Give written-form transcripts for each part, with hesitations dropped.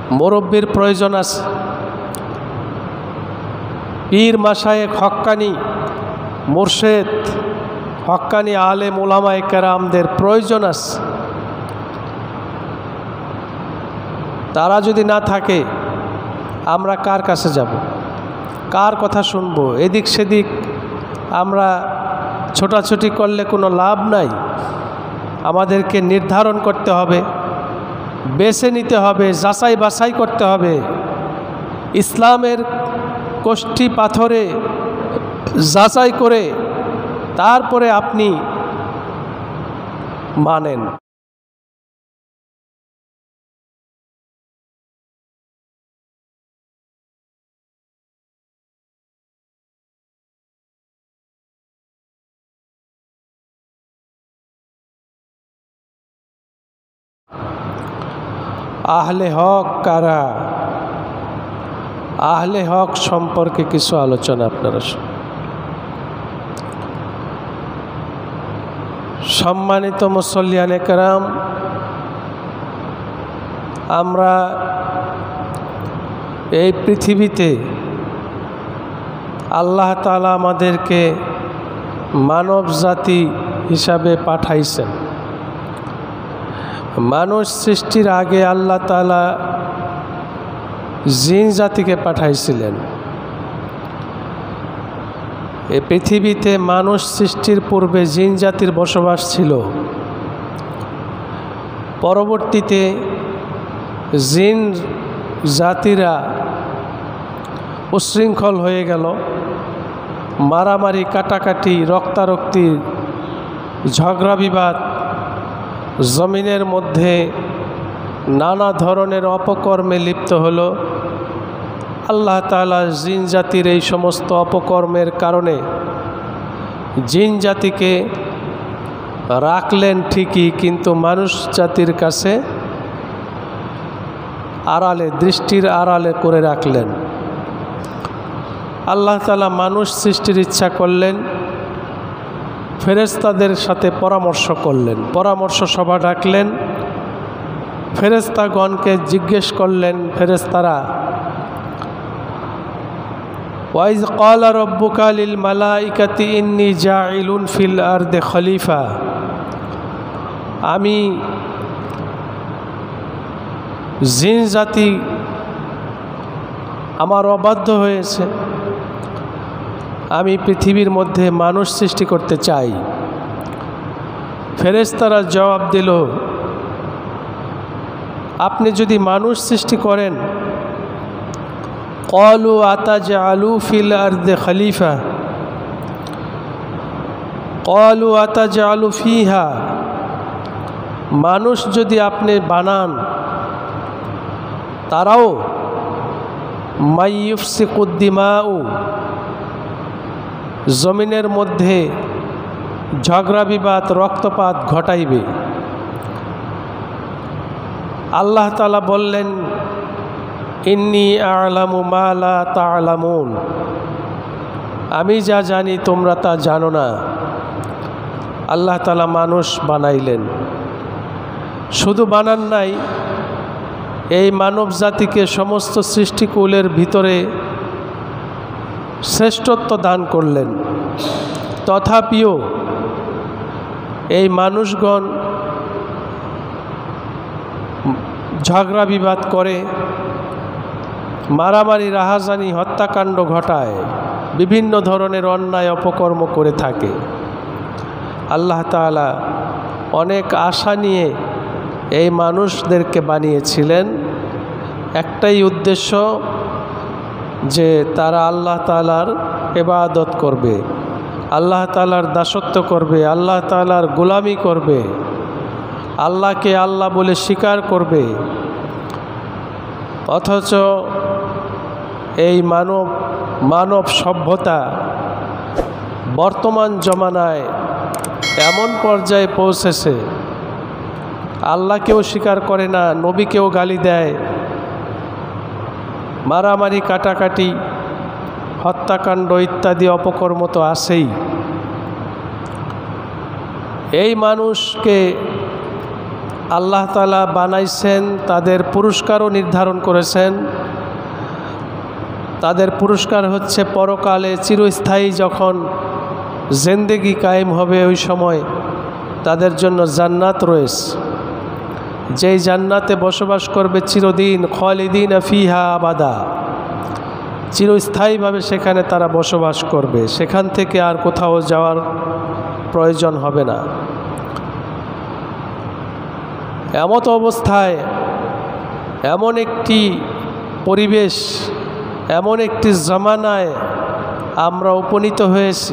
মুরব্বির প্রয়োজন আছে, পীর মাশায়েখ হক্কানি মুর্শেদ হক্কানি আলেম উলামায়ে কেরামদের প্রয়োজন আছে। তারা যদি না থাকে আমরা কার কাছে যাব, কার কথা শুনব? এদিক সেদিক আমরা ছোটাছুটি করলে কোনো লাভ নাই। আমাদেরকে নির্ধারণ করতে হবে, বেছে নিতে হবে, যাচাই বাছাই করতে হবে। ইসলামের কষ্টি পাথরে যাচাই করে তারপরে আপনি মানেন। আহলে হক কারা? আহলে হক সম্পর্কে কিছু আলোচনা আপনারা। সম্মানিত মুসল্লিয়ানে কেরাম, আমরা এই পৃথিবীতে আল্লাহ তাআলা আমাদেরকে মানব জাতি হিসাবে পাঠাইছেন। মানুষ সৃষ্টির আগে আল্লাহ তাআলা জিন জাতিকে পাঠাইছিলেন। এই পৃথিবীতে মানুষ সৃষ্টির পূর্বে জিন জাতির বসবাস ছিল। পরবর্তীতে জিন জাতিরা উচ্ছৃঙ্খল হয়ে গেল, মারামারি, কাটাকাটি, রক্তারক্তি, ঝগড়া বিবাদ, জমিনের মধ্যে নানা ধরনের অপকর্মে লিপ্ত হলো। আল্লাহ তাআলা জিন জাতির এই সমস্ত অপকর্মের কারণে জিন জাতিকে রাখলেন ঠিকই, কিন্তু মানুষ জাতির কাছে আড়ালে, দৃষ্টির আড়ালে করে রাখলেন। আল্লাহ তাআলা মানুষ সৃষ্টির ইচ্ছা করলেন, ফেরেশতাদের সাথে পরামর্শ করলেন, পরামর্শ সভা ডাকলেন, ফেরেশতাগণকে জিজ্ঞেস করলেন। ফেরেশতারা, ওয়াইজ ক্বালা রাব্বুকা লিল মালাইকাতি ইন্নী জাইলুন ফিল আরদি খলিফা, আমি জিন জাতি আমার অবাধ্য হয়েছে, আমি পৃথিবীর মধ্যে মানুষ সৃষ্টি করতে চাই। ফেরেশতারা জবাব দিল, আপনি যদি মানুষ সৃষ্টি করেন, ক্বালু আতাজআলু ফিল আরদি খলিফা, ক্বালু আতাজআলু ফিহা, মানুষ যদি আপনি বানান, তারাও মাইয়ুফসিকুদ দিমাউ, জমিনের মধ্যে ঝগড়া বিবাদ, রক্তপাত ঘটাইবে। আল্লাহ তাআলা বললেন, ইন্নী আ'লামু মা লা তা'লামুন, আমি যা জানি তোমরা তা জানো না। আল্লাহ তাআলা মানুষ বানাইলেন। শুধু বানান নাই, এই মানব জাতিকে সমস্ত সৃষ্টিকুলের ভিতরে শ্রেষ্ঠত্ব দান করলেন। তথাপিও এই মানুষগণ ঝগড়া বিবাদ করে, মারামারি, রাহাজানি, হত্যাকাণ্ড ঘটায়, বিভিন্ন ধরনের অন্যায় অপকর্ম করে থাকে। আল্লাহ তাআলা অনেক আশা নিয়ে এই মানুষদেরকে বানিয়েছিলেন, একটাই উদ্দেশ্য যে তারা আল্লাহ তাআলার ইবাদত করবে, আল্লাহ তাআলার দাসত্ব করবে, আল্লাহ তাআলার গোলামি করবে, আল্লাহকে আল্লাহ বলে স্বীকার করবে। অথচ এই মানব সভ্যতা বর্তমান জমানায় এমন পর্যায়ে পৌঁছেছে, আল্লাহকেও স্বীকার করে না, নবীকেও গালি দেয়, মারামারি, কাটাকাটি, হত্যাকাণ্ড ইত্যাদি অপকর্ম তো আছেই। এই মানুষকে আল্লাহ তাআলা বানাইছেন, তাদের পুরস্কারও নির্ধারণ করেছেন। তাদের পুরস্কার হচ্ছে পরকালে চিরস্থায়ী যখন জিন্দেগি কায়েম হবে, ওই সময় তাদের জন্য জান্নাত রয়েছে, যেই জান্নাতে বসবাস করবে চিরদিন, খালিদিন ফিহা আবাদা, চিরস্থায়ীভাবে সেখানে তারা বসবাস করবে, সেখান থেকে আর কোথাও যাওয়ার প্রয়োজন হবে না। এমত অবস্থায় এমন একটি পরিবেশ, এমন একটি জামানায় আমরা উপনীত হয়েছি,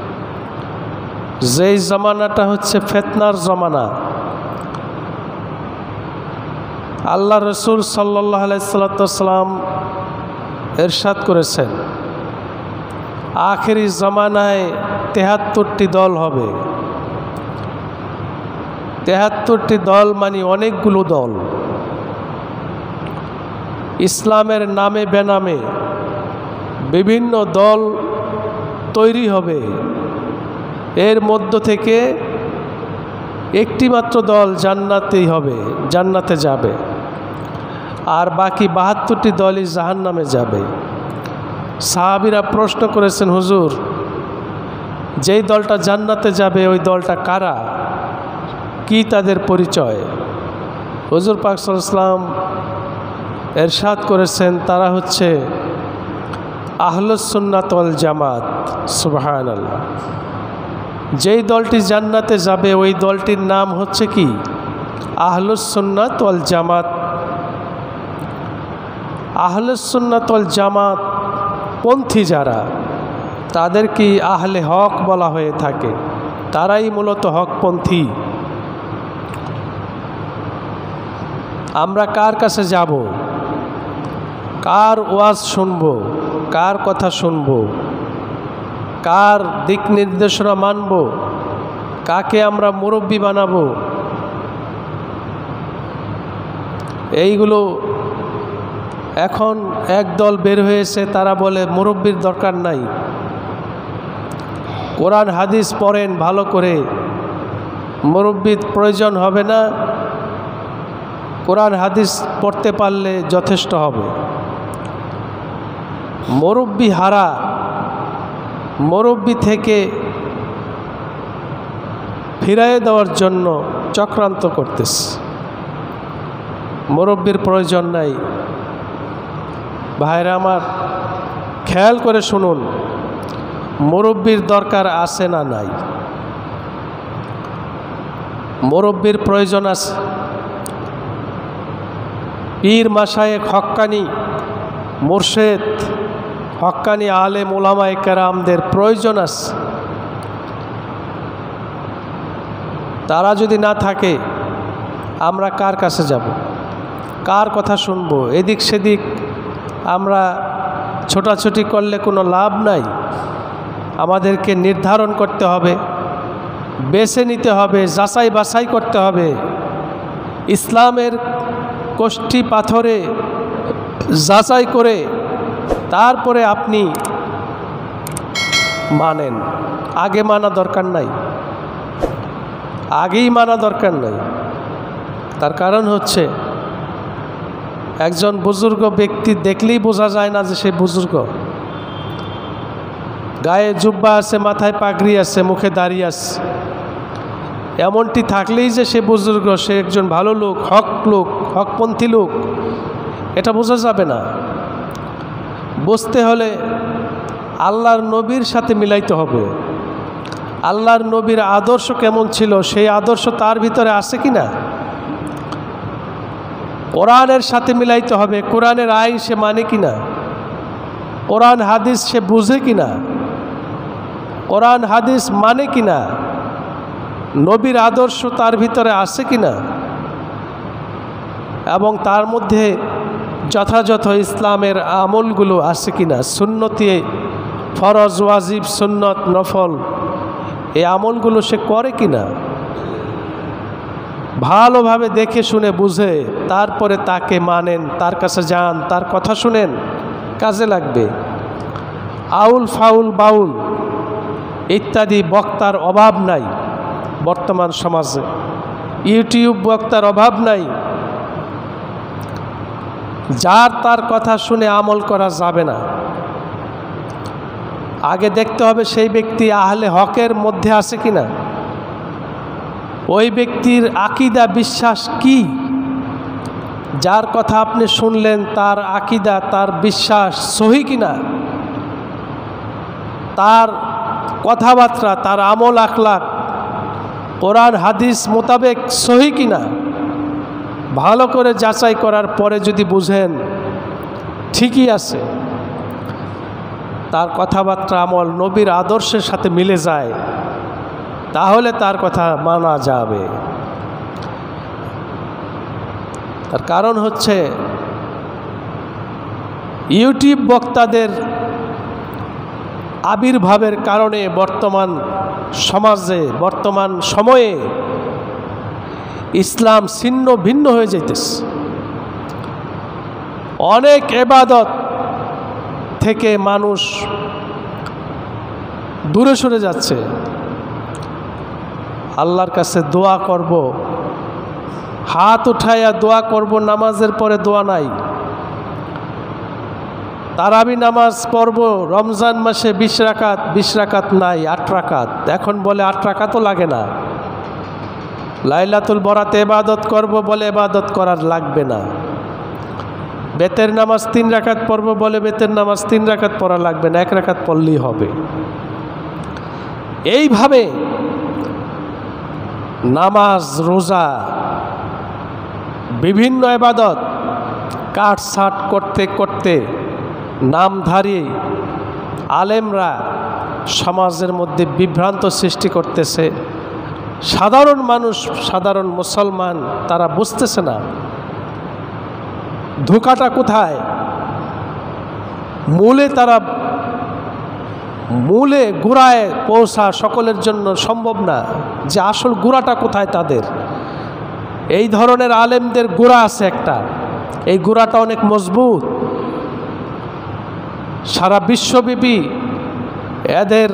যেই জামানাটা হচ্ছে ফিতনার জামানা। আল্লাহ রসুল সাল্লাল্লাহু আলাইহি সাল্লাম ইরশাদ করেছেন, আখেরি জামানায় ৭৩টি দল হবে। ৭৩টি দল মানে অনেকগুলো দল, ইসলামের নামে বেনামে বিভিন্ন দল তৈরি হবে। এর মধ্য থেকে একটি মাত্র দল জান্নাতেই হবে, জান্নাতে যাবে, আর বাকি ৭২টি দলই জাহান্নামে যাবে। সাহাবীরা প্রশ্ন করেছেন, হুজুর, যেই দলটা জান্নাতে যাবে ওই দলটা কারা, কি তাদের পরিচয়? হুজুর পাক সাল্লাল্লাহু আলাইহি ওয়াসাল্লাম ইরশাদ করেছেন, তারা হচ্ছে আহলুস সুন্নাত ওয়াল জামাত। সুবহানাল্লাহ। যেই দলটি জান্নাতে যাবে ওই দলটির নাম হচ্ছে কি? আহলুস সুন্নাত ওয়াল জামাত। আহলুস সুন্নাত ওয়াল জামাত পন্থী যারা, তাদেরকে আহলে হক বলা হয়ে থাকে, তারাই মূলত হকপন্থী। আমরা কার কাছে যাব, কার ওয়াজ শুনব, কার কথা শুনব, কার দিক নির্দেশনা মানব, কাকে আমরা মুরব্বি বানাবো, এইগুলো এখন একদল বের হয়েছে, তারা বলে মুরব্বির দরকার নাই, কোরআন হাদিস পড়েন ভালো করে, মুরব্বির প্রয়োজন হবে না, কোরআন হাদিস পড়তে পারলে যথেষ্ট হবে। মুরব্বি হারা, মুরব্বি থেকে ফিরিয়ে দেওয়ার জন্য চক্রান্ত করতেছে। মুরব্বির প্রয়োজন নাই। ভাইরা আমার, খেয়াল করে শুনুন, মুরব্বির দরকার আছে না নাই? মুরব্বির প্রয়োজন আছে। পীর মাশায়েখ হক্কানি মুর্শেদ, হক্কানি আলেম উলামায়ে কেরামদের প্রয়োজন আছে। তারা যদি না থাকে আমরা কার কাছে যাব, কার কথা শুনব? এদিক সেদিক আমরা ছোটাছুটি করলে কোনো লাভ নাই। আমাদেরকে নির্ধারণ করতে হবে, বেছে নিতে হবে, যাচাই বাছাই করতে হবে। ইসলামের কষ্টি পাথরে যাচাই করে তারপরে আপনি মানেন। আগে মানা দরকার নাই, আগেই মানা দরকার নাই। তার কারণ হচ্ছে, একজন বুজুর্গ ব্যক্তি দেখলেই বোঝা যায় না যে সে বুজুর্গ। গায়ে জুব্বা আছে, মাথায় পাগড়ি আছে, মুখে দাড়ি আছে, এমনটি থাকলেই যে সে বুজুর্গ, সে একজন ভালো লোক, হকপন্থী লোক, এটা বোঝা যাবে না। বুঝতে হলে আল্লাহর নবীর সাথে মিলাইতে হবে। আল্লাহর নবীর আদর্শ কেমন ছিল, সেই আদর্শ তার ভিতরে আছে কি না? কোরআনের সাথে মিলাইতে হবে। কোরআনের আইন সে মানে কি না? কোরআন হাদিস সে বুঝে কি না? কোরআন হাদিস মানে কি না? নবীর আদর্শ তার ভিতরে আছে কি না? এবং তার মধ্যে যথাযথ ইসলামের আমলগুলো আছে কি না? সুন্নতি, ফরজ, ওয়াজিব, সুন্নত, নফল, এই আমলগুলো সে করে কি না? ভালোভাবে দেখে শুনে বুঝে তারপরে তাকে মানেন, তার কাছে যান, তার কথা শুনেন, কাজে লাগবে। আউল ফাউল বাউল ইত্যাদি বক্তার অভাব নাই বর্তমান সমাজে। ইউটিউব বক্তার অভাব নাই। যার তার কথা শুনে আমল করা যাবে না। আগে দেখতে হবে সেই ব্যক্তি আহলে হকের মধ্যে আছে কিনা, ওই ব্যক্তির আকীদা বিশ্বাস কি। যার কথা আপনি শুনলেন তার আকীদা, তার বিশ্বাস সহি কিনা, তার কথাবার্তা, তার আমল আখলাক কোরআন হাদিস মোতাবেক সহি কিনা, ভালো করে যাচাই করার পরে যদি বুঝেন ঠিকই আছে, তার কথাবার্তা আমল নবীর আদর্শের সাথে মিলে যায়, তাহলে তার কথা মানা যাবে। তার কারণ হচ্ছে ইউটিউব বক্তাদের আবির্ভাবের কারণে বর্তমান সমাজে, বর্তমান সময়ে ইসলাম ছিন্ন ভিন্ন হয়ে যাইতেছে। অনেক ইবাদত থেকে মানুষ দূরে সরে যাচ্ছে। আল্লাহর কাছে দোয়া করব, হাত উঠাইয়া দোয়া করব, নামাজের পরে দোয়া নাই। তারাবি নামাজ পড়ব রমজান মাসে 20 রাকাত, 20 রাকাত নাই, 8 রাকাত। এখন বলে 8 রাকাতও লাগে না। লাইলাতুল বরাতে ইবাদত করব বলে ইবাদত করার লাগবে না। বেতের নামাজ 3 রাকাত পড়ব বলে বেতের নামাজ 3 রাকাত পড়া লাগবে না, 1 রাকাত পড়লেই হবে। এইভাবে নামাজ, রোজা, বিভিন্ন ইবাদত কাটছাট করতে করতে নামধারী আলেমরা সমাজের মধ্যে বিভ্রান্ত সৃষ্টি করতেছে। সাধারণ মানুষ, সাধারণ মুসলমান তারা বুঝতেছে না ধোঁকাটা কোথায়। মূলে গোড়ায় পৌঁছা সকলের জন্য সম্ভব না, যে আসল গোড়াটা কোথায় তাদের। এই ধরনের আলেমদের গোড়া আছে একটা, এই গোড়াটা অনেক মজবুত। সারা বিশ্বব্যাপী এদের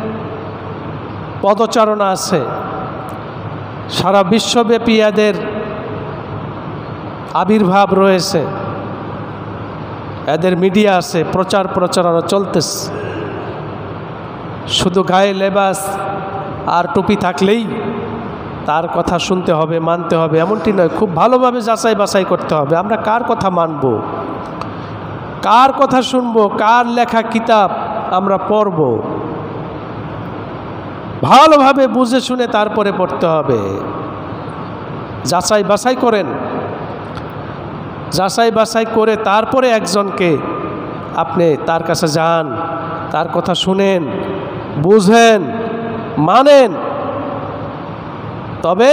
পদচারণা আছে, সারা বিশ্বব্যাপী এদের আবির্ভাব রয়েছে, এদের মিডিয়া আছে, প্রচার প্রচারণা চলতেছে। শুধু গায়ে লেবাস আর টুপি থাকলেই তার কথা শুনতে হবে, মানতে হবে এমনটি নয়। খুব ভালোভাবে যাচাই বাছাই করতে হবে আমরা কার কথা মানব, কার কথা শুনবো, কার লেখা কিতাব আমরা পড়ব। ভালোভাবে বুঝে শুনে তারপরে পড়তে হবে। যাচাই বাছাই করেন, যাচাই বাছাই করে তারপরে একজনকে আপনি তার কাছে যান, তার কথা শুনেন, বুঝেন, মানেন। তবে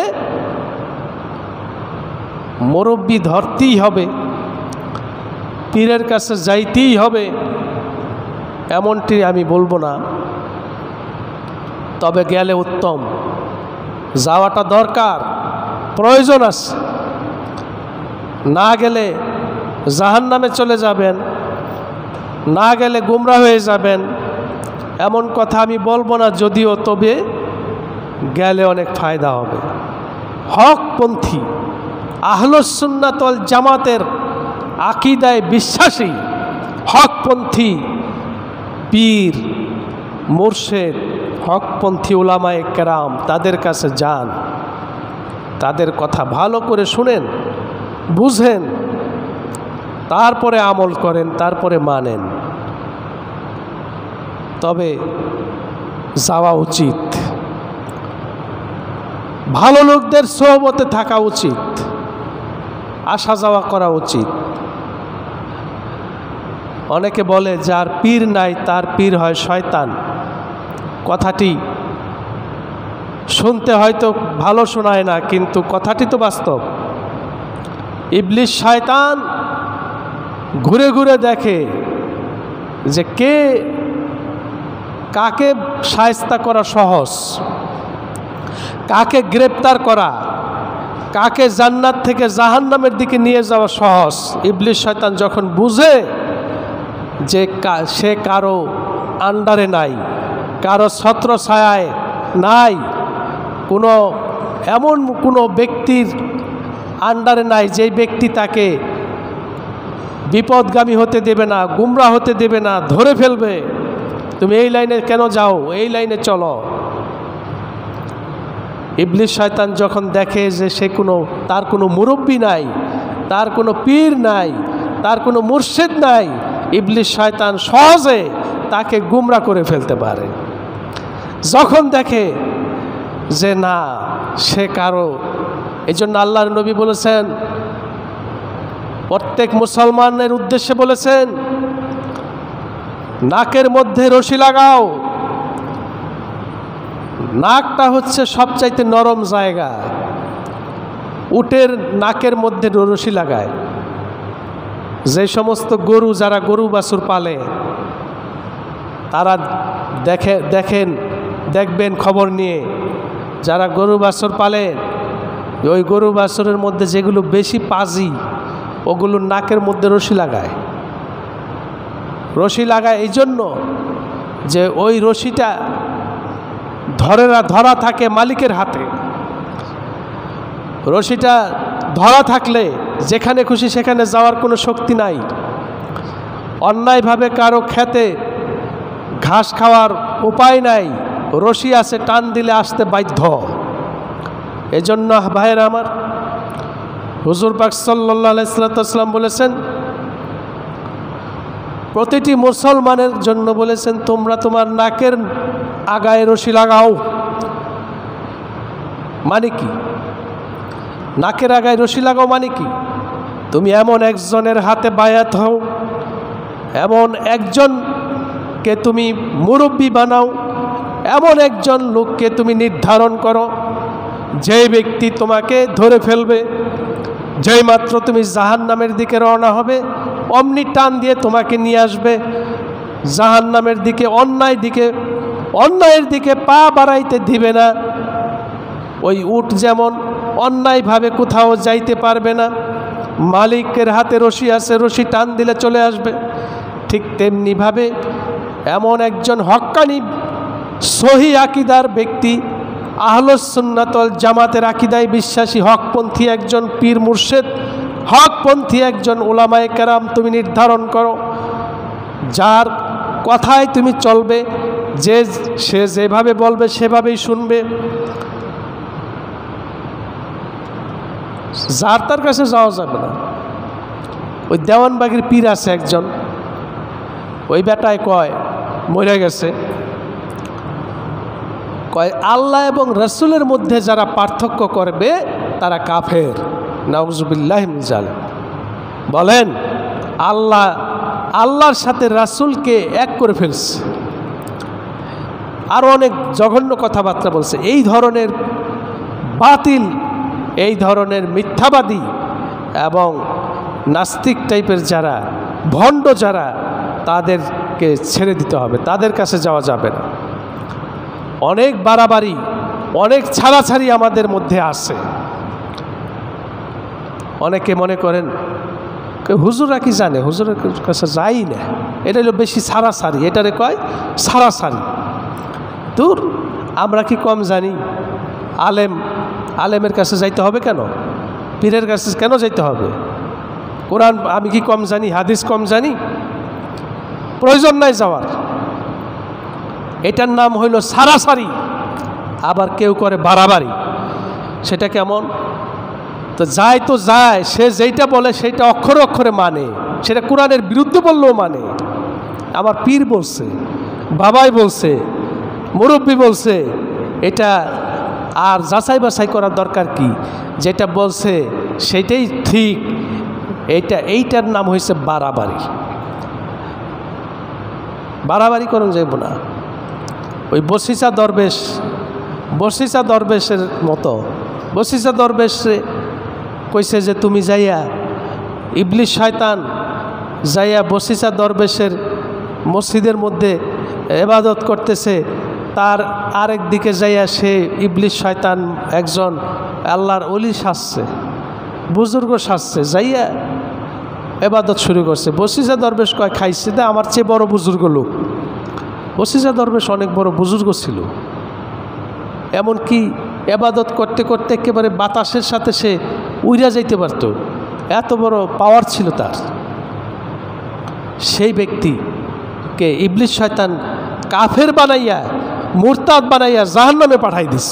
মুরব্বি ধরতেই হবে, পীরের কাছে যাইতেই হবে এমনটি আমি বলবো না, তবে গেলে উত্তম, যাওয়াটা দরকার, প্রয়োজন আছে। না গেলে জাহান্নামে চলে যাবেন, না গেলে গুমরা হয়ে যাবেন এমন কথা আমি বলবো না যদিও, তবে গেলে অনেক ফায়দা হবে। হকপন্থী আহলুস সুন্নাত ওয়াল জামাতের আকীদায় বিশ্বাসী হকপন্থী পীর, মুর্শেদ, হকপন্থী উলামায়ে কেরাম, তাদের কাছে যান, তাদের কথা ভালো করে শুনেন, বুঝেন, তারপরে আমল করেন, তারপরে মানেন। তবে যাওয়া উচিত, ভালো লোকদের সোহবতে থাকা উচিত, আসা যাওয়া করা উচিত। অনেকে বলে যার পীর নাই তার পীর হয় শয়তান। কথাটি শুনতে হয়তো ভালো শোনায় না, কিন্তু কথাটি তো বাস্তব। ইবলিস শয়তান ঘুরে ঘুরে দেখে যে কাকে শায়েস্তা করা সহজ, কাকে গ্রেপ্তার করা, কাকে জান্নাত থেকে জাহান্নামের দিকে নিয়ে যাওয়া সহজ। ইবলিস শয়তান যখন বুঝে যে সে কারো আন্ডারে নাই, কারো ছত্র ছায়ায় নাই, কোনো এমন কোনো ব্যক্তির আন্ডারে নাই যেই ব্যক্তি তাকে বিপদগামী হতে দেবে না, গুমরা হতে দেবে না, ধরে ফেলবে। তুমি এই লাইনে কেন যাও, এই লাইনে চলো। ইবলিস শয়তান যখন দেখে যে তার কোনো মুরব্বি নাই, তার কোনো পীর নাই, তার কোনো মুর্শিদ নাই, ইবলিস শয়তান সহজে তাকে গুমরা করে ফেলতে পারে। যখন দেখে যে না, সে কারো, এই জন্য আল্লাহর নবী বলেছেন, প্রত্যেক মুসলমানের উদ্দেশ্যে বলেছেন, নাকের মধ্যে রশি লাগাও। নাকটা হচ্ছে সবচাইতে নরম জায়গা। উটের নাকের মধ্যে রশি লাগায়। যে সমস্ত গরু, যারা গরু বাছুর পালে, তারা দেখবেন খবর নিয়ে, যারা গরু বাছুর পালে, ওই গরু বাছুরের মধ্যে যেগুলো বেশি পাজি, ওগুলো নাকের মধ্যে রশি লাগায়। রশি লাগায় এই জন্য যে ওই রশিটা ধরা থাকে মালিকের হাতে। রশিটা ধরা থাকলে যেখানে খুশি সেখানে যাওয়ার কোনো শক্তি নাই। অন্যায়ভাবে কারো খেতে ঘাস খাওয়ার উপায় নাই, রশি আছে, টান দিলে আসতে বাধ্য। এজন্য ভাইয়েরা আমার, হুজুর পাক সাল্লাল্লাহু আলাইহি ওয়াসাল্লাম বলেছেন, প্রতিটি মুসলমানের জন্য বলেছেন, তোমরা তোমার নাকের আগায় রশি লাগাও। মানে কি? নাকের আগায় রশি লাগাও মানে কি? তুমি এমন একজনের হাতে বায়াত হও, এমন একজনকে তুমি মুরব্বি বানাও, এমন একজন লোককে তুমি নির্ধারণ করো, যে ব্যক্তি তোমাকে ধরে ফেলবে, যেই মাত্র তুমি জাহান্নামের দিকে রওনা হবে, অমনি টান দিয়ে তোমাকে নিয়ে আসবে জাহান্নামের দিকে। অন্যায়ের দিকে পা বাড়াইতে দিবে না। ওই উট যেমন অন্যায়ভাবে কোথাও যাইতে পারবে না, মালিকের হাতে রশি আছে, রশি টান দিলে চলে আসবে। ঠিক তেমনিভাবে এমন একজন হক্কানি সহি আকিদার ব্যক্তি, আহলুস সুন্নাত ওয়াল জামাতের আকিদায় বিশ্বাসী হকপন্থী একজন পীর মুর্শিদ, হকপন্থী একজন উলামায়ে কেরাম তুমি নির্ধারণ করো, যার কথায় তুমি চলবে, সে যেভাবে বলবে সেভাবেই শুনবে। যার তার কাছে যাওয়া যাবে না। ওই দেওয়ানবাগির পীর আছে একজন, ওই বেটায় কয়, মরে গেছে, কয় আল্লাহ এবং রসুলের মধ্যে যারা পার্থক্য করবে তারা কাফের। নাউজুবিল্লাহি মিন যালিক। বলেন, আল্লাহর সাথে রাসূলকে এক করে ফেলছে। আরও অনেক জঘন্য কথাবার্তা বলছে। এই ধরনের বাতিল, এই ধরনের মিথ্যাবাদী এবং নাস্তিক টাইপের যারা, ভণ্ড যারা, তাদেরকে ছেড়ে দিতে হবে, তাদের কাছে যাওয়া যাবে না। অনেক বাড়াবাড়ি, অনেক ছাড়াছাড়ি আমাদের মধ্যে আছে। অনেকে মনে করেন হুজুরা কি জানে, হুজুরের কাছে যাই না, এটা হলো বেশি ছাড়াছাড়ি, এটারে কয় ছাড়াছাড়ি। দূর, আমরা কি কম জানি? আলেমের কাছে যাইতে হবে কেন? পীরের কাছে কেন যাইতে হবে? কোরআন আমি কি কম জানি? হাদিস কম জানি? প্রয়োজন নাই যাওয়ার। এটার নাম হইল সারাসারি। আবার কেউ করে বাড়াবাড়ি। সেটা কেমন? তো যায়, সে যেইটা বলে সেইটা অক্ষরে অক্ষরে মানে, সেটা কোরআনের বিরুদ্ধে বললেও মানে। আমার পীর বলছে, বাবাই বলছে, মুরব্বী বলছে, এটা আর যাচাই বাছাই করার দরকার কি? যেটা বলছে সেটাই ঠিক, এইটার নাম হয়েছে বাড়াবাড়ি। বাড়াবাড়ি করুন যাইব না। ওই বসিসা দরবেশের মতো বসিসা দরবেশ কইছে যে তুমি যাইয়া, ইবলিস শয়তান যাইয়া বসিসা দরবেশের মসজিদের মধ্যে ইবাদত করতেছে, তার আরেক দিকে যাইয়া সে ইবলিস শয়তান একজন আল্লাহর ওলি সাজছে, বুজুর্গ সাজছে, যাইয়া ইবাদত শুরু করছে। বসিসা দরবেশ কয়, খাইছে দে আমার চেয়ে বড় বুজুর্গ লোক। বসিসা দরবেশ অনেক বড় বুজুর্গ ছিল, এমনকি এবাদত করতে করতে একেবারে বাতাসের সাথে সে উড়া যাইতে পারত, এত বড় পাওয়ার ছিল তার। সেই ব্যক্তিকে ইবলিস শয়তান কাফের বানাইয়া, মুরতাদ বানাইয়া জাহান্নামে পাঠাই দিস।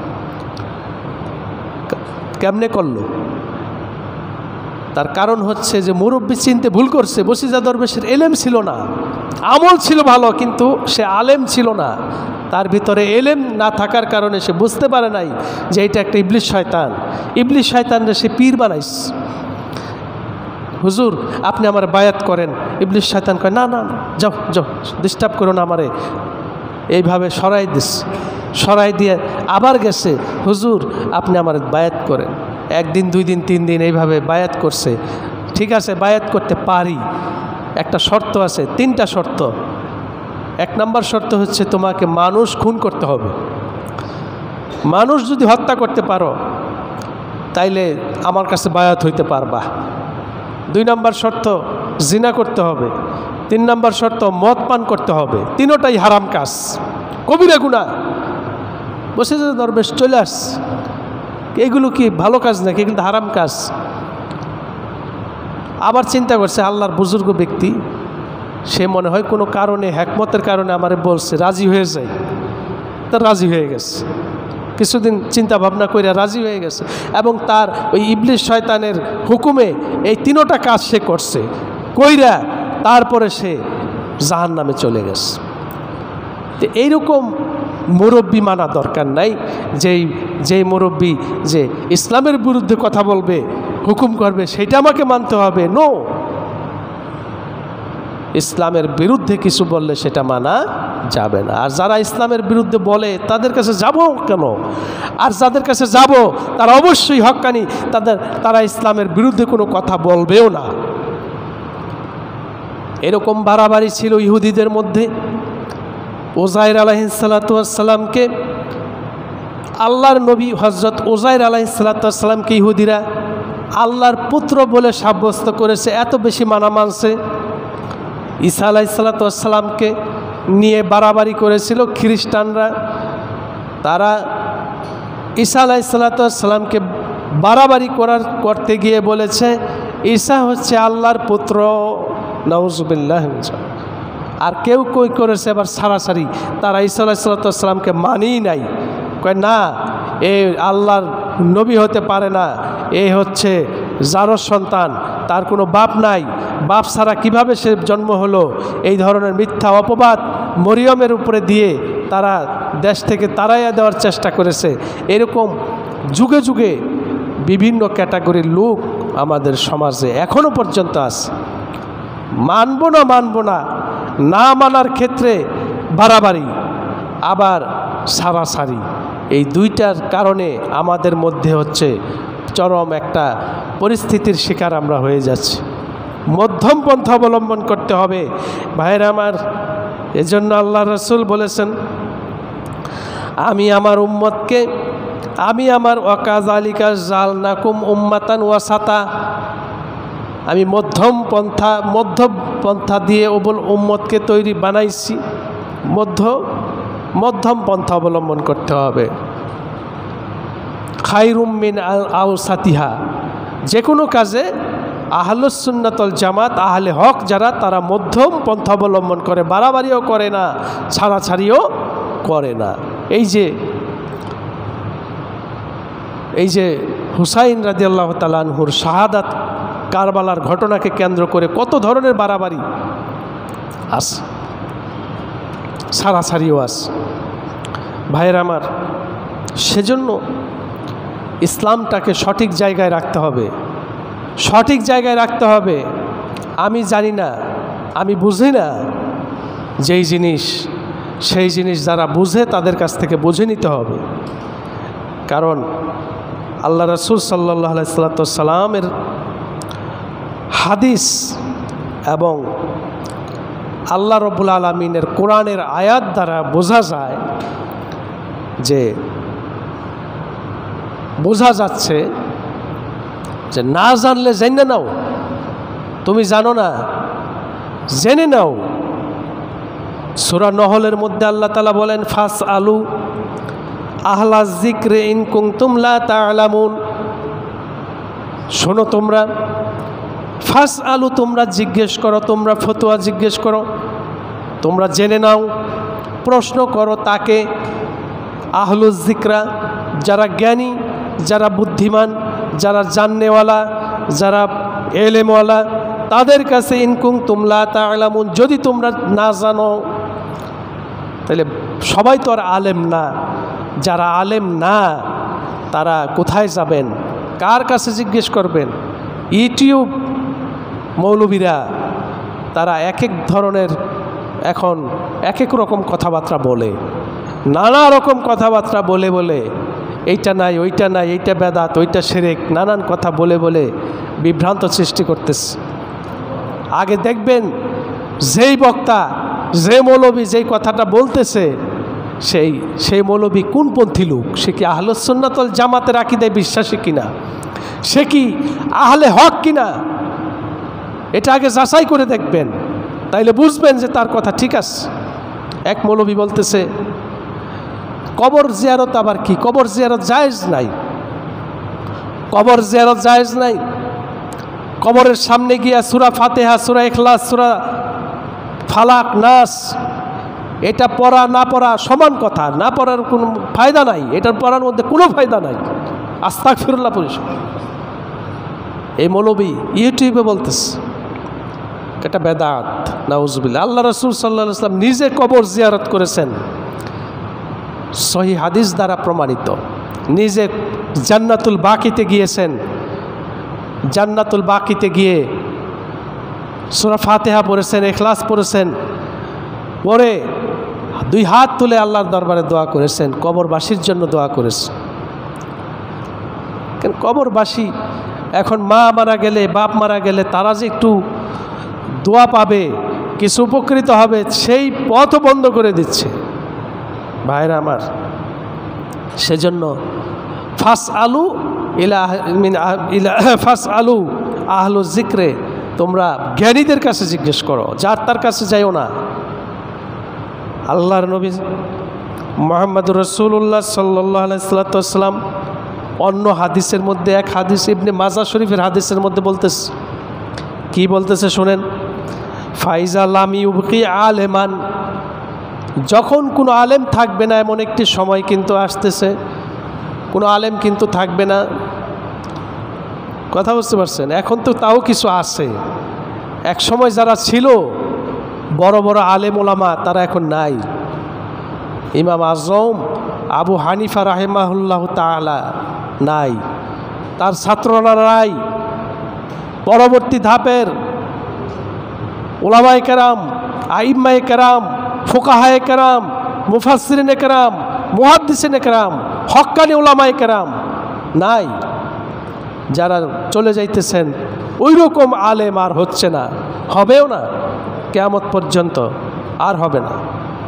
কেমনে করলো? তার কারণ হচ্ছে যে মুরব্বী চিনতে ভুল করছে। বসিজা দরবেশের এলেম ছিল না, আমল ছিল ভালো, কিন্তু সে আলেম ছিল না। তার ভিতরে এলেম না থাকার কারণে সে বুঝতে পারে নাই যে এটা একটা ইবলিস শয়তান। ইবলিস শয়তানরে সে পীর বানাইস। হুজুর আপনি আমার বায়াত করেন। ইবলিস শয়তান কয় না না, যাও যাও, ডিস্টার্ব করো না আমারে। এইভাবে সরাই দিস, সরাই দিয়ে আবার গেছে, হুজুর আপনি আমার বায়াত করেন। একদিন, 2 দিন, 3 দিন এইভাবে বায়াত করছে। ঠিক আছে, বায়াত করতে পারি, একটা শর্ত আছে, 3টা শর্ত। 1 নম্বর শর্ত হচ্ছে তোমাকে মানুষ খুন করতে হবে। মানুষ যদি হত্যা করতে পারো তাইলে আমার কাছে বায়াত হইতে পারবা। 2 নম্বর শর্ত জিনা করতে হবে। 3 নম্বর শর্ত মদ পান করতে হবে। 3টাই হারাম কাজ, কবিরা গুনাহ। বসে যে দরবেশ চলে আস, এগুলো কি ভালো কাজ নাকি? কিন্তু হারাম কাজ। আবার চিন্তা করছে আল্লাহর বুজুর্গ ব্যক্তি, সে মনে হয় কোনো কারণে, হ্যাকমতের কারণে আমারে বলছে, রাজি হয়ে যায়। তা রাজি হয়ে গেছে, কিছুদিন চিন্তা ভাবনা করে রাজি হয়ে গেছে, এবং তার ওই ইবলিস শয়তানের হুকুমে এই 3টা কাজ সে করছে। কইরা তারপরে সে জাহান্নামে চলে গেছে। তো এইরকম মুরব্বী মানা দরকার নাই, যেই মুরব্বী যে ইসলামের বিরুদ্ধে কথা বলবে, হুকুম করবে, সেটা আমাকে মানতে হবে। নো, ইসলামের বিরুদ্ধে কিছু বললে সেটা মানা যাবে না। আর যারা ইসলামের বিরুদ্ধে বলে তাদের কাছে যাব কেন? আর যাদের কাছে যাব তারা অবশ্যই হক্কানি, তারা ইসলামের বিরুদ্ধে কোনো কথা বলবেও না। এরকম বাড়াবাড়ি ছিল ইহুদিদের মধ্যে। ওজাইর আলাইহিসসালামকে, আল্লাহর নবী হযরত ওজাইর আলাইহিসসালামকে ইহুদিরা আল্লাহর পুত্র বলে সাব্যস্ত করেছে, এত বেশি মানা মানছে। ঈসা আলাইহিসসালামকে নিয়ে বাড়াবাড়ি করেছিল খ্রিস্টানরা। তারা ঈসা আলাইহিসসালামকে বাড়াবাড়ি করতে গিয়ে বলেছে ঈসা হচ্ছে আল্লাহর পুত্র, নাউজুবিল্লাহ। আর কেউ কই করেছে আবার সারাসারি, তারা ঈসা আলাইহিসসালামকে মানেই নাই, কয় না এ আল্লাহর নবী হতে পারে না, এ হচ্ছে জারজ সন্তান, তার কোনো বাপ নাই, বাপ ছাড়া কিভাবে সে জন্ম হলো। এই ধরনের মিথ্যা অপবাদ মরিয়মের উপরে দিয়ে তারা দেশ থেকে তাড়াইয়া দেওয়ার চেষ্টা করেছে। এরকম যুগে যুগে বিভিন্ন ক্যাটাগরির লোক আমাদের সমাজে এখনও পর্যন্ত আছে। মানব না, মানব না, না মানার ক্ষেত্রে বাড়াবাড়ি, আবার সারাসারি, এই 2টার কারণে আমাদের মধ্যে হচ্ছে চরম একটা পরিস্থিতির শিকার আমরা হয়ে যাচ্ছি। মধ্যম পন্থা অবলম্বন করতে হবে ভাইরা আমার। এজন্য আল্লাহ রাসূল বলেছেন, আমি আমার উম্মতকে, আমি আমার ওয়াকাযালিকা জালনাকুম উম্মাতান ওয়াসাতা, আমি মধ্যম পন্থা দিয়ে উম্মতকে তৈরি বানাইছি। মধ্যম পন্থা অবলম্বন করতে হবে। খায়রুম মিন আওসাতিহা, যে কোনো কাজে আহলুস সুন্নাত ওয়াল জামাত, আহলে হক যারা, তারা মধ্যম পন্থা অবলম্বন করে, বাড়াবাড়িও করে না, ছাড়াছাড়িও করে না। এই যে হুসাইন রাদিয়াল্লাহু তাআলা আনহুর শাহাদাত, কারবালার ঘটনাকে কেন্দ্র করে কত ধরনের বাড়াবাড়ি আছে, ছাড়াছাড়িও আছে ভাইয়ের আমার। সেজন্য ইসলামটাকে সঠিক জায়গায় রাখতে হবে, সঠিক জায়গায় রাখতে হবে। আমি জানি না, আমি বুঝি না যেই জিনিস, সেই জিনিস যারা বুঝে তাদের কাছ থেকে বুঝে নিতে হবে। কারণ আল্লাহ রাসূল সাল্লাল্লাহু আলাইহি সাল্লামের হাদিস এবং আল্লাহ রব্বুল আলামিনের কোরআনের আয়াত দ্বারা বোঝা যায় যে, বোঝা যাচ্ছে যে না জানলে জেনে নাও, তুমি জানো না জেনে নাও। সূরা নহলের মধ্যে আল্লাহ তাআলা বলেন, ফাস আলু আহলা যিকরি ইন কুনতুম লা তা'লামুন, শোনো তোমরা, ফাসআলু, তোমরা জিজ্ঞেস করো, তোমরা ফতোয়া জিজ্ঞেস করো, তোমরা জেনে নাও, প্রশ্ন করো তাকে, আহলুজ যিকরা, যারা জ্ঞানী, যারা বুদ্ধিমান, যারা জাননেওয়ালা, যারা এলেমওয়ালা, তাদের কাছে ইন কুনতুম লা তা'লামুন, যদি তোমরা না জানো। তাহলে সবাই তো আর আলেম না, যারা আলেম না তারা কোথায় যাবেন, কার কাছে জিজ্ঞেস করবেন? ইউটিউব মৌলবীরা তারা এক এক ধরনের এখন এক এক রকম কথাবার্তা বলে, নানা রকম কথাবার্তা বলে বলে এইটা নাই, ওইটা নাই, এইটা বেদাত, ওইটা শিরক, নানান কথা বলে বলে বিভ্রান্ত সৃষ্টি করতেছে। আগে দেখবেন যেই বক্তা, যে মৌলবী যেই কথাটা বলতেছে, সেই মৌলবী কোনপন্থী লোক, সে কি আহলুস সুন্নাত ওয়াল জামাতের আকীদায় বিশ্বাসী কিনা, সে কি আহলে হক কিনা, এটা আগে যাচাই করে দেখবেন, তাইলে বুঝবেন যে তার কথা ঠিক আছে। এক মৌলবী বলতেছে কবর জিয়ারত আবার কি, কবর জিয়ারত জায়েজ নাই, কবর জিয়ারত জায়েজ নাই। কবরের সামনে গিয়া সূরা ফাতিহা, সূরা ইখলাস, সূরা ফালাক, নাস, এটা পড়া না পড়া সমান কথা, না পড়ার কোনো ফায়দা নাই, এটার পড়ার মধ্যে কোনো ফায়দা নাই, আস্তাগফিরুল্লাহ পড়িস। এই মৌলবী ইউটিউবে বলতেছে এটা বেদাত, নাউজুবিল্লাহ। আল্লাহ রাসূল সাল্লাল্লাহু আলাইহি ওয়াসাল্লাম নিজে কবর জিয়ারত করেছেন, সহিহ হাদিস দ্বারা প্রমাণিত। নিজে জান্নাতুল বাকিতে গিয়েছেন, জান্নাতুল বাকিতে গিয়ে সূরা ফাতিহা পড়েছেন, ইখলাস পড়েছেন, পরে দুই হাত তুলে আল্লাহর দরবারে দোয়া করেছেন, কবরবাসীর জন্য দোয়া করেছেন। কেন কবরবাসী এখন মা মারা গেলে, বাপ মারা গেলে তারা যে একটু দোয়া পাবে, কিছু উপকৃত হবে, সেই পথও বন্ধ করে দিচ্ছে ভাইরা আমার। সেজন্য ফাসআলু ফাসআলু আহলুজ যিকরে, তোমরা জ্ঞানীদের কাছে জিজ্ঞেস করো, যার তার কাছে যাইও না। আল্লাহর নবী মুহাম্মদুর রাসূলুল্লাহ সাল্লাল্লাহু আলাইহি ওয়াসাল্লাম অন্য হাদিসের মধ্যে, এক হাদিস ইবনে মাজাহ শরীফের হাদিসের মধ্যে বলতেছে, কি বলতেছে শোনেন, ফাইজা লাম ইউবকি আলেমান, যখন কোনো আলেম থাকবে না, এমন একটি সময় কিন্তু আসতেছে, কোনো আলেম কিন্তু থাকবে না। কথা বুঝতে পারছেন? এখন তো তাও কিছু আছে, এক সময় যারা ছিল বড় বড় আলেম ওলামা, তারা এখন নাই। ইমাম আজম আবু হানিফা রাহিমাহুল্লাহ তাআলা নাই, তার ছাত্ররা নাই, পরবর্তী ধাপের উলামায়ে কেরাম, আইম্মায়ে কেরাম, ফুকাহায়ে কেরাম, মুফাসসিরিনে কেরাম, মুহাদ্দিসিনে কেরাম, হক্কানি উলামায়ে কেরাম নাই। যারা চলে যাইতেছেন ওই রকম আলেম আর হচ্ছে না, হবেও না, কিয়ামত পর্যন্ত আর হবে না।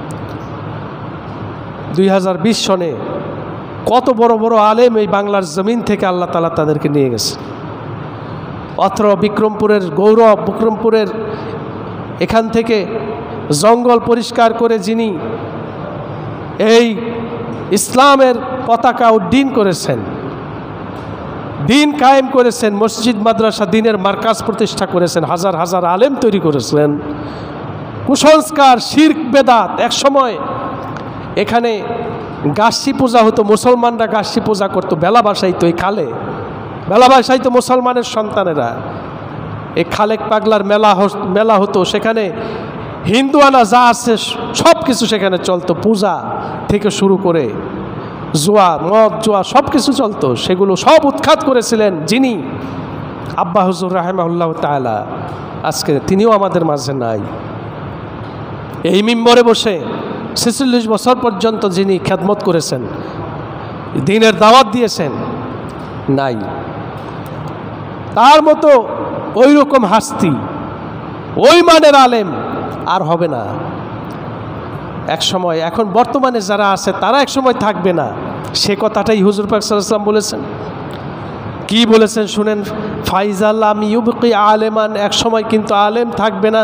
2020 সনে কত বড় বড় আলেম এই বাংলার জমিন থেকে আল্লাহ তাআলা তাদেরকে নিয়ে গেছে। অত্র বিক্রমপুরের গৌরব, বিক্রমপুরের এখান থেকে জঙ্গল পরিষ্কার করে যিনি এই ইসলামের পতাকা উড্ডীন করেছেন, দিন কায়েম করেছেন, মসজিদ মাদ্রাসা দিনের মার্কাজ প্রতিষ্ঠা করেছেন, হাজার হাজার আলেম তৈরি করেছেন, কুসংস্কার শিরক বেদাত। এক সময় এখানে গাছী পূজা হতো, মুসলমানরা গাছী পূজা করতো, বেলা বাসাইতো, এই খালে বেলা বাসাইতো মুসলমানের সন্তানেরা। এই খালেক পাগলার মেলা হতো, সেখানে হিন্দুয়ানা যা আছে সব কিছু সেখানে চলতো, পূজা থেকে শুরু করে জুয়া, মদ জুয়া সব কিছু চলতো, সেগুলো সব উৎখাত করেছিলেন যিনি, আব্বা হুজুর রাহিমাহুল্লাহ তাআলা। আজকে তিনিও আমাদের মাঝে নাই। এই মিম্বরে বসে 46 বছর পর্যন্ত যিনি খেদমত করেছেন, দ্বীনের দাওয়াত দিয়েছেন, নাই। তার মতো ওই রকম হাস্তি, ওই মানের আলেম আর হবে না এক সময়। এখন বর্তমানে যারা আছে তারা এক সময় থাকবে না, সে কথাটাই হুজুর পাক সাল্লাল্লাহু আলাইহি ওয়াসাল্লাম বলেছেন। কি বলেছেন শুনেন, ফাইজা লাম ইউবকি আলেমান, এক সময় কিন্তু আলেম থাকবে না।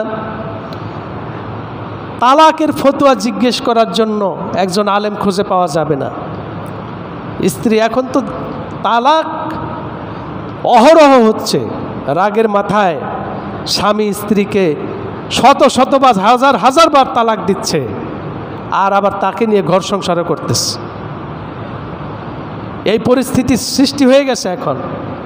তালাকের ফতোয়া জিজ্ঞেস করার জন্য একজন আলেম খুঁজে পাওয়া যাবে না। স্ত্রী এখন তো তালাক অহরহ হচ্ছে, রাগের মাথায় স্বামী স্ত্রীকে শত শতবার হাজার হাজার বার তালাক দিচ্ছে, আর আবার তাকে নিয়ে ঘর সংসারও করতেছে। এই পরিস্থিতির সৃষ্টি হয়ে গেছে এখন।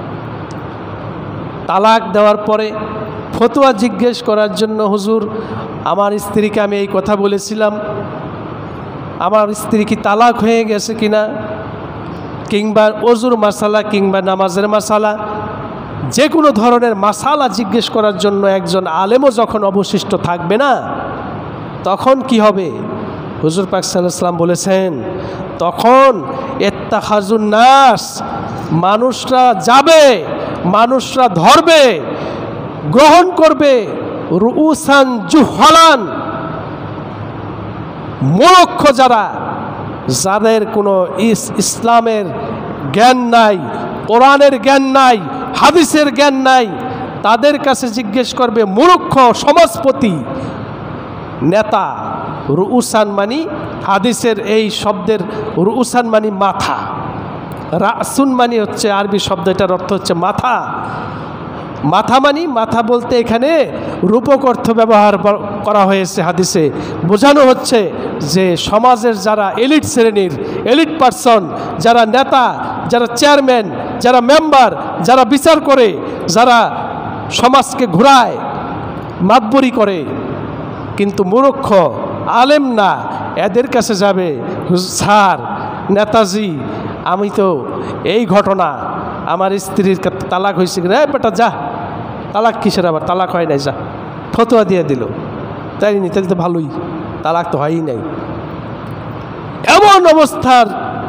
তালাক দেওয়ার পরে ফতোয়া জিজ্ঞেস করার জন্য, হুজুর আমার স্ত্রীকে আমি এই কথা বলেছিলাম, আমার স্ত্রী কি তালাক হয়ে গেছে কিনা, কিংবা ওজুর মাসালা কিংবা নামাজের মাসালা, যে কোনো ধরনের মাসালা জিজ্ঞেস করার জন্য একজন আলেমও যখন অবশিষ্ট থাকবে না, তখন কি হবে? হুজুর পাক সাল্লাল্লাহু আলাইহি ওয়াসাল্লাম বলেছেন, তখন ইত্তাখাজুন নাস, মানুষরা যাবে, মানুষরা ধরবে, গ্রহণ করবে রুউসান জুহালান, মূর্খ যারা, যাদের কোনো ইসলামের জ্ঞান নাই, কোরআনের জ্ঞান নাই, হাদিসের জ্ঞান নাই, তাদের কাছে জিজ্ঞেস করবে মূর্খ সমাজপতি নেতা। রুউসান মানি, হাদিসের এই শব্দের রুউসান মানি মাথা, রাসুন মানি হচ্ছে আরবি শব্দ, এটার অর্থ হচ্ছে মাথা। মাথা মানি, মাথা বলতে এখানে রূপক অর্থ ব্যবহার করা হয়েছে হাদিসে। বোঝানো হচ্ছে যে সমাজের যারা এলিট শ্রেণীর, এলিট পারসন, যারা নেতা, যারা চেয়ারম্যান, যারা মেম্বার, যারা বিচার করে, যারা সমাজকে ঘুরায়, মাতবরি করে, কিন্তু মূর্খ আলেম না, এদের কাছে যাবে, স্যার নেতাজি আমি তো এই ঘটনা, আমার স্ত্রীর তালাক হয়েছে কিনা, বেটা যা, তালাক কিসের, আবার তালাক হয় নাই, যা, ফতোয়া দিয়ে দিল, তাই নি, তাই তো ভালোই, তালাক তো হয়ই নাই। এমন অবস্থার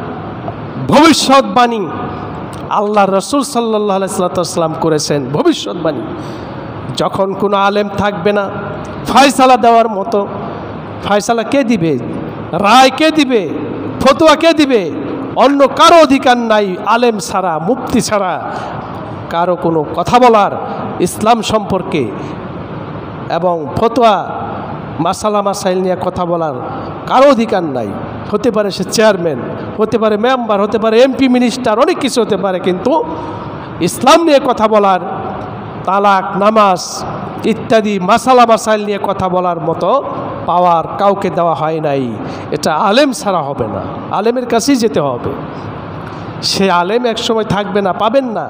ভবিষ্যৎবাণী আল্লাহ রসুল সাল্লাল্লাহু আলাইহি ওয়াসাল্লাম করেছেন। ভবিষ্যৎবাণী, যখন কোনো আলেম থাকবে না ফয়সালা দেওয়ার মতো, ফয়সালা কে দিবে, রায় কে দিবে, ফতোয়া কে দিবে, অন্য কারো অধিকার নাই আলেম ছাড়া, মুফতি ছাড়া কারো কোনো কথা বলার ইসলাম সম্পর্কে এবং ফতোয়া মাসালা মাসাইল নিয়ে কথা বলার কারো অধিকার নাই। হতে পারে সে চেয়ারম্যান, হতে পারে মেম্বার, হতে পারে এমপি, মিনিস্টার, অনেক কিছু হতে পারে, কিন্তু ইসলাম নিয়ে কথা বলার, তালাক, নামাজ ইত্যাদি মাসালা মাসাইল নিয়ে কথা বলার মতো পাওয়ার কাউকে দেওয়া হয় নাই। এটা আলেম ছাড়া হবে না, আলেমের কাছেই যেতে হবে। সে আলেম একসময় থাকবে না, পাবেন না।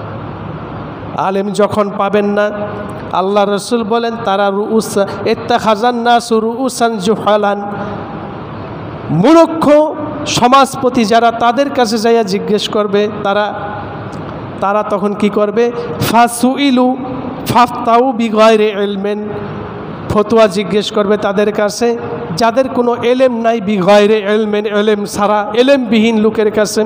আলেম যখন পাবেন না, আল্লাহ রসুল বলেন তারা ইত্তাখাজান নাস রুউসান জুহালান, মূর্খ সমাজপতি যারা, তাদের কাছে যাইয়া জিজ্ঞেস করবে, তারা তখন কি করবে, ফাসুইলু ফাফতাউ বিগাইরি ইলমিন, ফতোয়া জিজ্ঞেস করবে তাদের কাছে যাদের কোনো এলেম নাই, বিগাইরি ইলমিন, এলেম ছাড়া, এলেমবিহীন লোকের কাছে।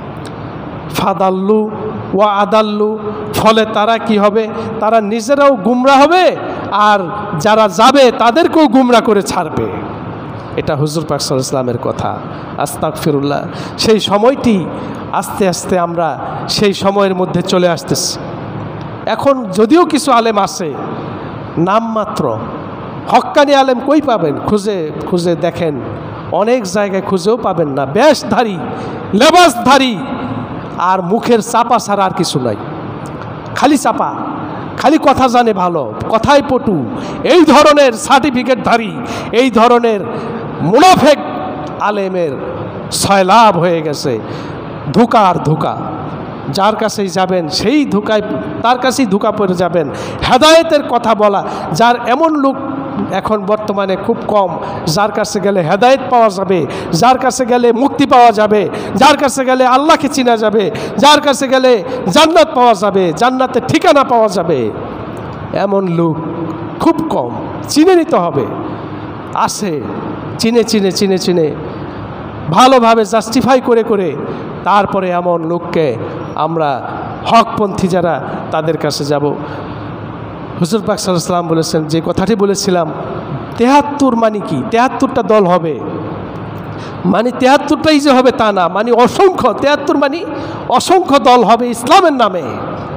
ফাদাল্লু ওয়া আদাল্লু, ফলে তারা কি হবে, তারা নিজেরাও গুমরা হবে, আর যারা যাবে তাদেরকেও গুমরা করে ছাড়বে। এটা হুজুর পাক সাল্লাল্লাহু আলাইহি ওয়াসাল্লামের কথা। আস্তাগফিরুল্লাহ। সেই সময়টি আস্তে আস্তে আমরা সেই সময়ের মধ্যে চলে আসতেছি। এখন যদিও কিছু আলেম আছে নামমাত্র, হক্কানি আলেম কই পাবেন, খুঁজে খুঁজে দেখেন, অনেক জায়গায় খুঁজেও পাবেন না। বেশধারী, লেবাসধারী, আর মুখের চাপা ছাড়া আর কিছু নাই, খালি চাপা, খালি কথা জানে ভালো, কথায় পটু, এই ধরনের সার্টিফিকেটধারী, এই ধরনের মুনাফেক আলেমের সয়লাভ হয়ে গেছে। ধোঁকা আর ধোঁকা, যার কাছেই যাবেন সেই ধোঁকায়, তার কাছেই ধোঁকা পড়ে যাবেন। হেদায়েতের কথা বলা, যার এমন লোক এখন বর্তমানে খুব কম, যার কাছে গেলে হেদায়েত পাওয়া যাবে, যার কাছে গেলে মুক্তি পাওয়া যাবে, যার কাছে গেলে আল্লাহকে চিনা যাবে, যার কাছে গেলে জান্নাত পাওয়া যাবে, জান্নাতের ঠিকানা পাওয়া যাবে, এমন লোক খুব কম। চিনে নিতে হবে, আছে, চিনে চিনে চিনে চিনে ভালোভাবে জাস্টিফাই করে করে তারপরে এমন লোককে আমরা হকপন্থী যারা, তাদের কাছে যাব। হুজুর পাক সাল্লাল্লাহু আলাইহি ওয়াসাল্লাম বলেছেন, যে কথাটি বলেছিলাম, ৭৩ মানে কি, ৭৩টা দল হবে, মানে ৭৩টাই যে হবে তা না, মানে অসংখ্য, ৭৩ মানে অসংখ্য দল হবে ইসলামের নামে,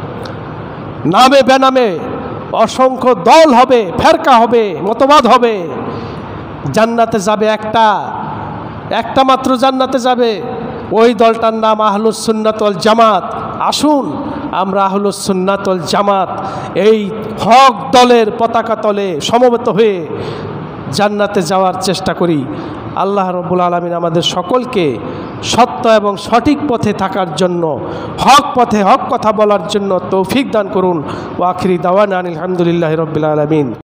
নামে বেনামে অসংখ্য দল হবে, ফেরকা হবে, মতবাদ হবে। জান্নাতে যাবে একটা মাত্র জান্নাতে যাবে, ওই দলটার নাম আহলুস সুন্নাত ওয়াল জামাত। আসুন আমরা আহলুস সুন্নাত ওয়াল জামাত এই হক দলের পতাকা তলে সমবেত হয়ে জান্নাতে যাওয়ার চেষ্টা করি। আল্লাহ রাব্বুল আলামিন আমাদের সকলকে সত্য এবং সঠিক পথে থাকার জন্য, হক পথে হক কথা বলার জন্য তৌফিক দান করুন। ওয়া আখিরি দাওয়ানা আলহামদুলিল্লাহি রাব্বিল আলামিন।